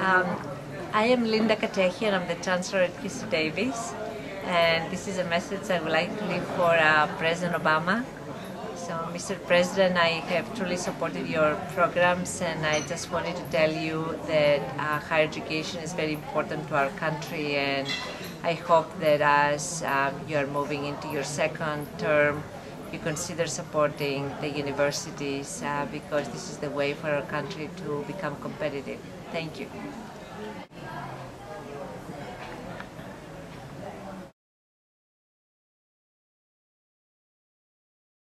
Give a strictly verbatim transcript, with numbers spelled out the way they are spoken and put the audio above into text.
Um, I am Linda Katehi and I'm the Chancellor at Christy Davis, and this is a message I would like to leave for uh, President Obama. So, Mister President, I have truly supported your programs, and I just wanted to tell you that uh, higher education is very important to our country, and I hope that as um, you are moving into your second term, you consider supporting the universities uh, because this is the way for our country to become competitive. Thank you.